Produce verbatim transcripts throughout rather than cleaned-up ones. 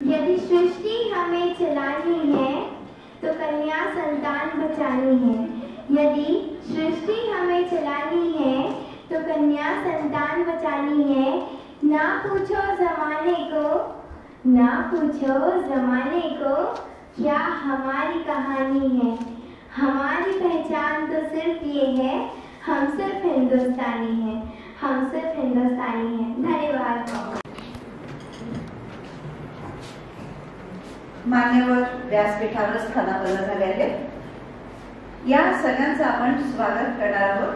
यदि सृष्टि हमें चलानी है तो कन्या संतान बचानी है। यदि सृष्टि हमें चलानी है तो कन्या संतान बचानी है। ना पूछो जमाने को, ना पूछो जमाने को क्या हमारी कहानी है। हमारी पहचान तो सिर्फ ये है, हम सिर्फ हिंदुस्तानी हैं, हम सिर्फ हिंदुस्तानी हैं। धन्यवाद। मान्यवर व्यासपीठावर स्थानापन्न झाले आहेत, या सगळ्यांचं आपण स्वागत करणार आहोत।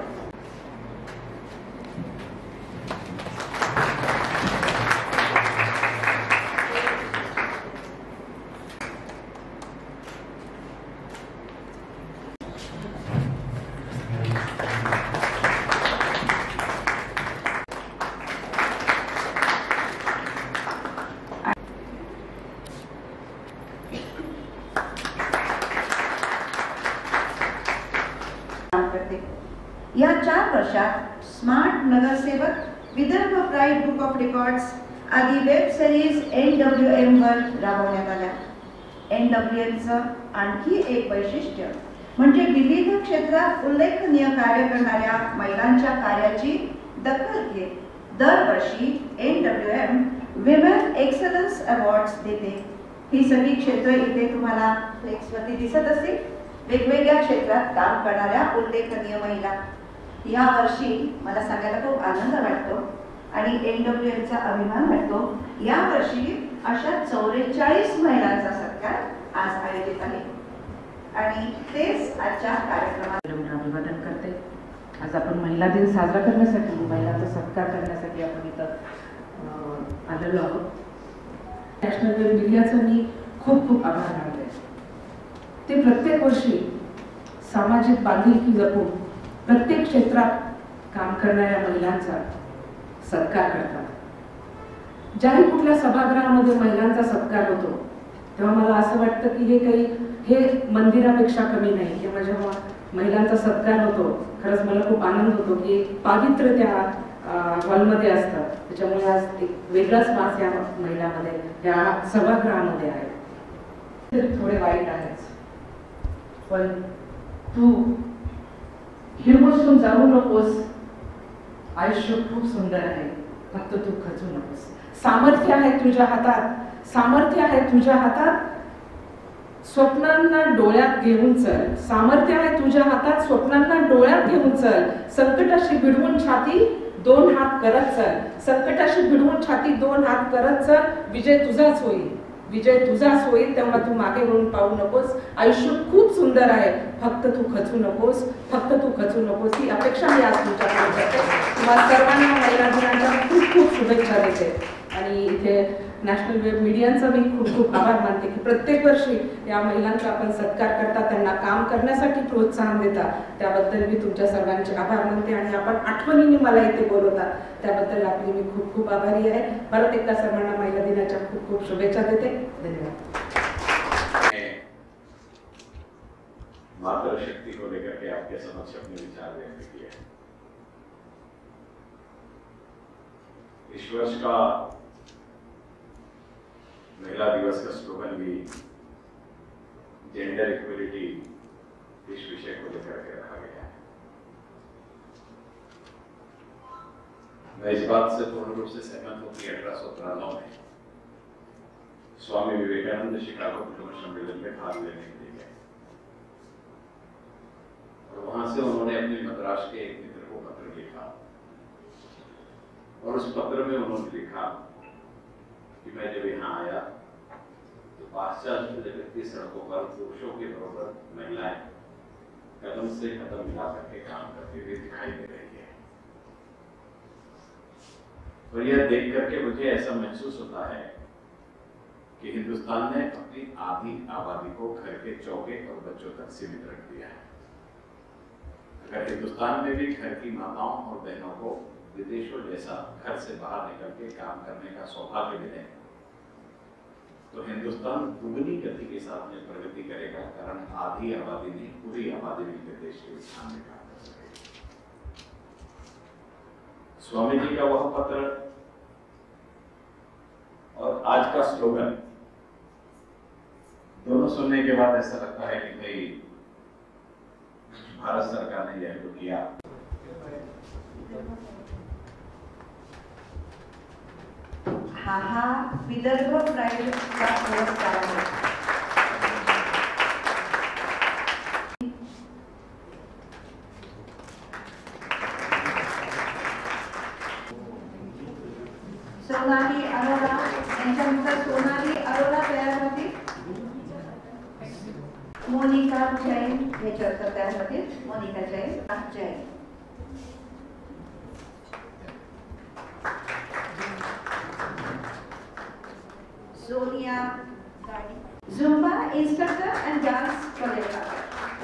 या चार वर्षात स्मार्ट नगरसेवक, Vidarbha pride book of records आदी web series N W M वर राबवण्यात आल्या। एन डब्ल्यू एम चं आणखी एक वैशिष्ट्य म्हणजे विविध क्षेत्रात उल्लेखनीय कार्य करणाऱ्या महिलांच्या कार्याची दखल घेत दरवर्षी N W M women excellence awards देते। ही सगळी क्षेत्र इथे तुम्हाला फ्लेक्सवरती दिसत असेल, वेगवेगळ्या क्षेत्रात काम करणाऱ्या उल्लेखनीय महिला। या वर्षी मला सांगायला खूप आनंद वाटतो आणि एन डब्ल्यू एम चा अभिमान वाटतो। या वर्षी अशा चौवेचाळीस महिलांचा सत्कार आज आयोजित आहे आणि तेच आजच्या कार्यक्रमात अभिवादन करते। आज आपण महिला दिन साजरा करण्यासाठी, महिलांचा सत्कार करण्यासाठी आपण इथं आलेलो आहोत। नॅशनल वेब मीडियाचं मी खूप खूप आभार मानते। ते प्रत्येक वर्षी सामाजिक बांधिलकी जपून प्रत्येक क्षेत्रात काम करणाऱ्या महिलांचा सत्कार करतात। ज्याही कुठल्या सभागृहामध्ये महिलांचा सत्कार होतो तेव्हा मला असं वाटतं की हे काही हे मंदिरापेक्षा कमी नाही। किंवा जेव्हा महिलांचा सत्कार होतो खरंच मला खूप आनंद होतो की एक पावित्र्य त्या हॉलमध्ये असतं। त्याच्यामुळे आज एक वेगळाच मास या महिलांमध्ये, या सभागृहामध्ये आहे। थोडे वाईट आहेत, पण तू हिरवून जाऊ नकोस, आयुष्य खूप सुंदर आहे, फक्त तू खचू नकोस। सामर्थ्य आहे तुझ्या हातात, सामर्थ्य आहे तुझ्या हातात, स्वप्नांना डोळ्यात घेऊन चल। सामर्थ्य आहे तुझ्या हातात, स्वप्नांना डोळ्यात घेऊन चल। संकटाशी भिडवून छाती दोन हात करत चल, संकटाशी भिडवून छाती दोन हात करत चल। विजय तुझाच होईल, विजय तुझाच होईल, तेव्हा तू मागे वळून पाहू नकोस। आयुष्य खूप सुंदर आहे, फक्त तू खचू नकोस, फक्त तू खचू नकोस। ही अपेक्षा मी आज तुमच्याकडे करते। तुम्हाला सर्वांना महिला दिनाच्या खूप खूप शुभेच्छा देते आणि इथे नॅशनल वेब मीडियाचा मी खूप खूप आभार मानते की प्रत्येक वर्षी या महिलांचा आपण सत्कार करता, त्यांना काम करण्यासाठी प्रोत्साहन देता, त्याबद्दल मी तुमच्या सर्वांचे आभार मानते आणि आपण आठवणीने मला इथे बोलवता त्याबद्दल आपली मी खूप खूप आभारी आहे। परत एकदा सर्वांना महिला दिनाच्या खूप खूप शुभेच्छा देते। धन्यवाद। मातृ शक्ति को लेकर के आपके समक्ष अपने विचार व्यक्त किए। इस वर्ष का महिला दिवस का स्लोगन भी जेंडर इक्वलिटी इस विषय को लेकर के रखा गया है। मैं इस बात से पूर्ण रूप से सहमत हूं कि अठारह सौ तिरानवे में स्वामी विवेकानंद शिकागो फिल्म सम्मेलन में भाग लेने के लिए गए और वहां से उन्होंने अपने मद्रास के एक मित्र को पत्र लिखा और उस पत्र में उन्होंने लिखा कि मैं जब यहाँ आया तो पाश्चात्य जगत की सड़कों पर पुरुषों के बराबर महिलाएं कदम से कदम मिला करके काम करते हुए दिखाई दे रही है। और यह देख करके मुझे ऐसा महसूस होता है कि हिंदुस्तान ने अपनी आधी आबादी को घर के चौके और बच्चों तक सीमित रख दिया है। अगर हिंदुस्तान में भी घर की माताओं और बहनों को विदेशों जैसा घर से बाहर निकल के काम करने का सौभाग्य मिले तो हिंदुस्तान दुगनी गति के साथ में प्रगति करेगा, कारण आधी आबादी नहीं पूरी आबादी मिलकर देश के उत्थान में काम कर सकेगी। स्वामी जी का वह पत्र और आज का स्लोगन दोनों सुनने के बाद ऐसा लगता है कि भाई भारत सरकार ने यह तो किया। हा हा विदर्भ प्राइड का पुरस्कार आहे। सोनाली अरोरा यांच्यानंतर सोनाली अरोरा तयार होती। मोनिका जैन याच्यानंतर तयार होती Monika Jain Jain Sonia Zumba instructor and dance choreographer.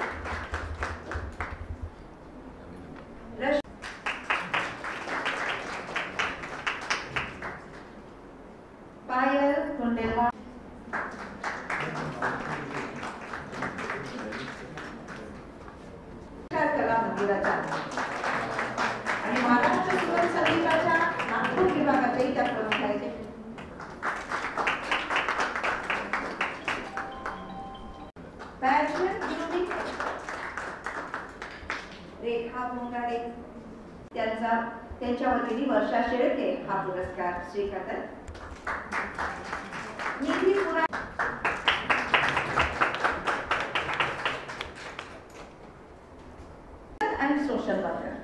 पायल कुंडेलवाल कला मंदिराचा आणि महाराष्ट्र सुगम संगीताच्या नागपूर विभागाच्याही त्या प्रमुख आहेत। पॅशन ब्युटी रेखा मुंगाडे त्यांचा त्यांच्या वतीने वर्षा शेळके हा पुरस्कार स्वीकारतात। निधी पुरा and social worker.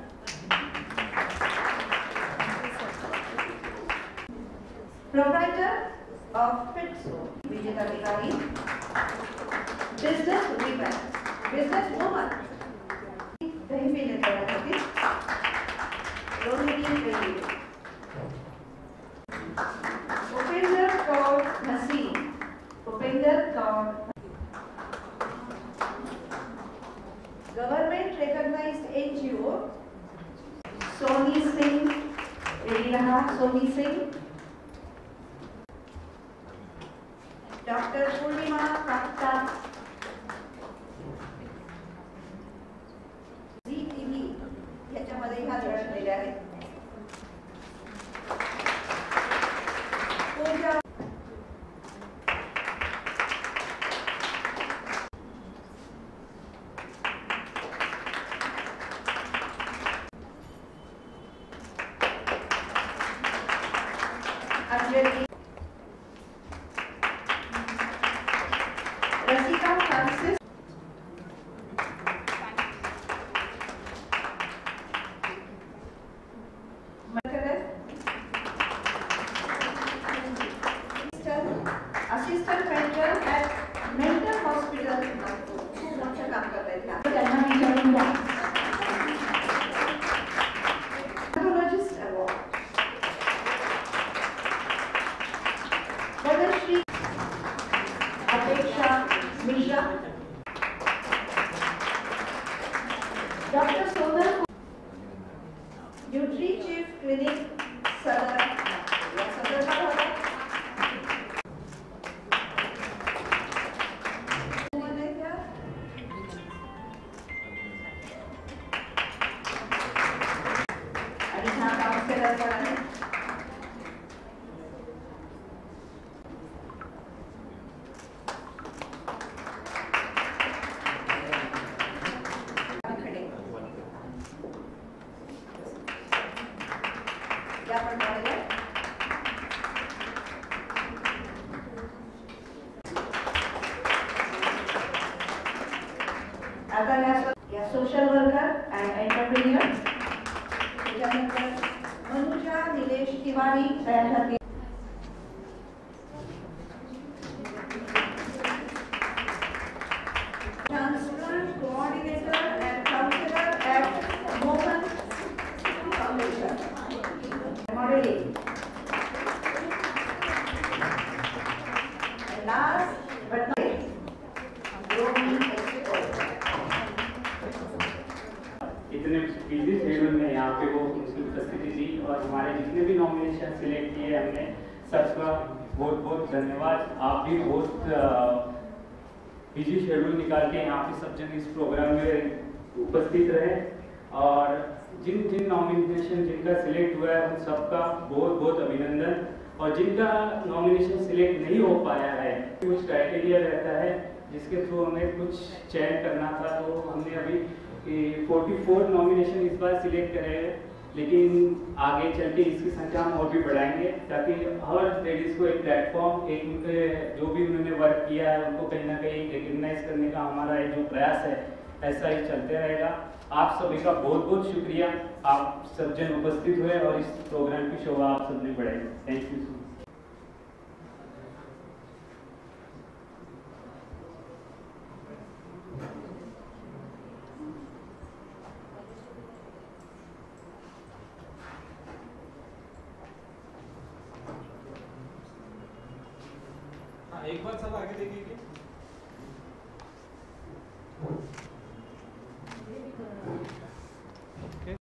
Proprietor of Fitso, Vijay Adhikari. Business women, business woman. कहीं भी नहीं कर सकती। रोहिणी बेली। उपेंद्र कौर हसीन, Upendra Kaur. Government recognized N G O, Soni Singh, ready रहा Soni Singh, Doctor Purnima Kapta, Z T V याच्यामध्ये हा जॉइन दिला आहे। Pooja Rasika Francis assistant mentor at mental hospital खूप मोठं काम करत आहेत त्यांना विचारून घ्या। Psychologist award Padmashri Apeksha Mishra, doctor Sonal nutri chief clinic सदर या सदर का होता आणि हा काउंसलर पण आहे। या पण आता या सोशल वर्कर अँड एंटरप्रेन्योर त्याच्यानंतर मनुजा निलेश तिवारी तयार झाली। Transplant coordinator and counsellor at Mohan foundation modelling. Last but इतने बिजी शेड्यूल में यहाँ पे वो उनकी उपस्थिति दी और हमारे जितने भी नॉमिनेशन सिलेक्ट किए हमने सबका बहुत बहुत धन्यवाद। आप भी बहुत बिजी शेड्यूल निकाल के यहाँ पे सब जन इस प्रोग्राम में उपस्थित रहे और जिन जिन नॉमिनेशन जिनका सिलेक्ट हुआ है उन सबका बहुत बहुत अभिनंदन और जिनका नॉमिनेशन सिलेक्ट नहीं हो पाया है कुछ क्राइटेरिया रहता है जिसके थ्रू हमें कुछ चयन करना था, तो हमने अभी चौवालीस नॉमिनेशन इस बार सिलेक्ट करे हैं, लेकिन आगे चल के इसकी संख्या हम और भी बढ़ाएंगे ताकि हर लेडीज़ को एक प्लेटफॉर्म, एक उनके जो भी उन्होंने वर्क किया है उनको कहीं ना कहीं रिकग्नाइज करने का हमारा ये जो प्रयास है ऐसा ही चलते रहेगा। आप सभी का बहुत बहुत शुक्रिया, आप सब जन उपस्थित हुए और इस प्रोग्राम की शोभा आप सबने बढ़ाई। Thank you so much. एक बार सब आगे देखिए।